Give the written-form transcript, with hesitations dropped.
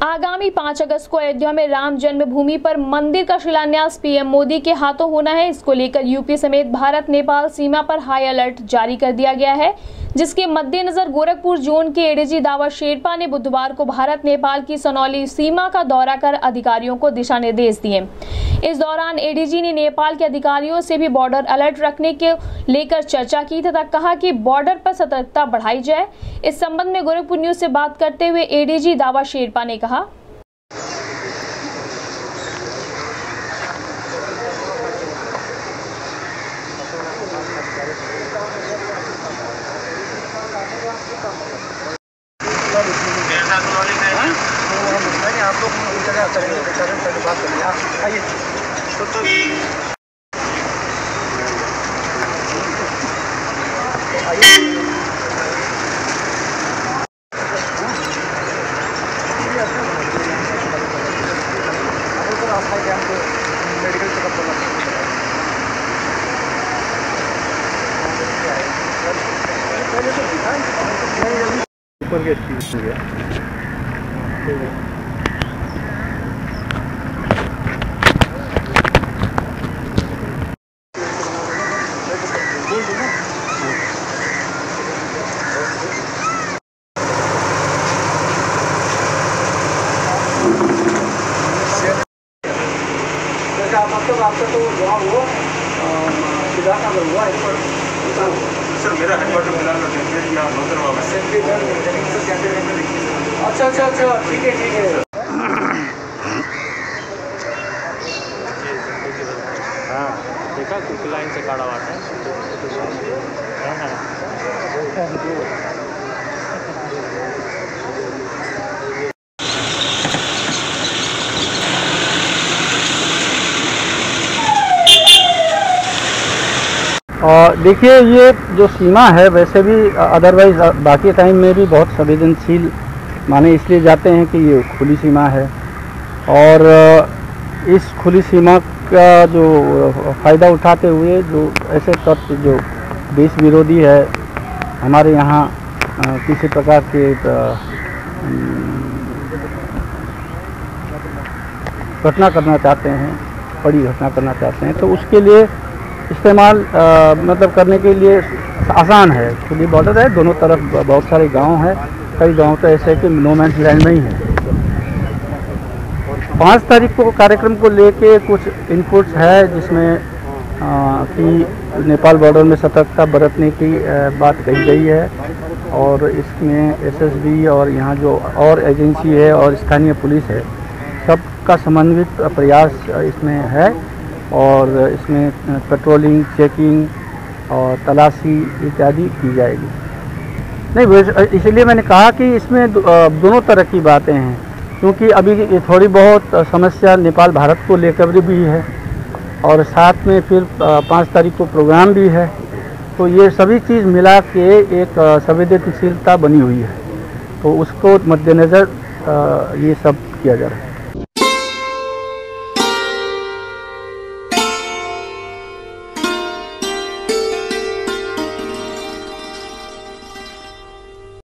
आगामी 5 अगस्त को अयोध्या में राम जन्मभूमि पर मंदिर का शिलान्यास पीएम मोदी के हाथों होना है। इसको लेकर यूपी समेत भारत नेपाल सीमा पर हाई अलर्ट जारी कर दिया गया है, जिसके मद्देनजर गोरखपुर जोन के एडीजी दावा शेरपा ने बुधवार को भारत नेपाल की सनौली सीमा का दौरा कर अधिकारियों को दिशा निर्देश दिए। इस दौरान एडीजी ने नेपाल के अधिकारियों से भी बॉर्डर अलर्ट रखने के लेकर चर्चा की तथा कहा कि बॉर्डर पर सतर्कता बढ़ाई जाए। इस संबंध में गोरखपुर न्यूज से बात करते हुए एडीजी दावा शेरपा ने कहा, आप लोग बात करें, आइए मेडिकल चेकअप करना ऊपर के चीज हो गया। मतलब आपका तो वहाँ हुआ सिद्धार्थनगर हुआ है पर सर मेरा हेडक्वार्टर मिला अच्छा ठीक है हाँ देखा कुछ लाइन से खड़ा हुआ है। और देखिए, ये जो सीमा है वैसे भी अदरवाइज बाकी टाइम में भी बहुत संवेदनशील माने इसलिए जाते हैं कि ये खुली सीमा है और इस खुली सीमा का जो फ़ायदा उठाते हुए जो ऐसे तत्व जो देश विरोधी है हमारे यहाँ किसी प्रकार के घटना करना चाहते हैं, बड़ी घटना करना चाहते हैं, तो उसके लिए इस्तेमाल मतलब करने के लिए आसान है। खुली बॉर्डर है, दोनों तरफ बहुत सारे गांव हैं, कई गांव तो ऐसे है कि नो मैंस लैंड में ही है। 5 तारीख को कार्यक्रम को लेके कुछ इनपुट्स है जिसमें कि नेपाल बॉर्डर में सतर्कता बरतने की बात कही गई है और इसमें एसएसबी और यहाँ जो और एजेंसी है और स्थानीय पुलिस है सबका समन्वित प्रयास इसमें है और इसमें पेट्रोलिंग, चेकिंग और तलाशी इत्यादि की जाएगी। नहीं, इसलिए मैंने कहा कि इसमें दोनों तरह की बातें हैं, क्योंकि अभी थोड़ी बहुत समस्या नेपाल भारत को लेकर भी है और साथ में फिर 5 तारीख को प्रोग्राम भी है, तो ये सभी चीज़ मिला के एक संवेदनशीलता बनी हुई है, तो उसको मद्देनज़र ये सब किया जा रहा है।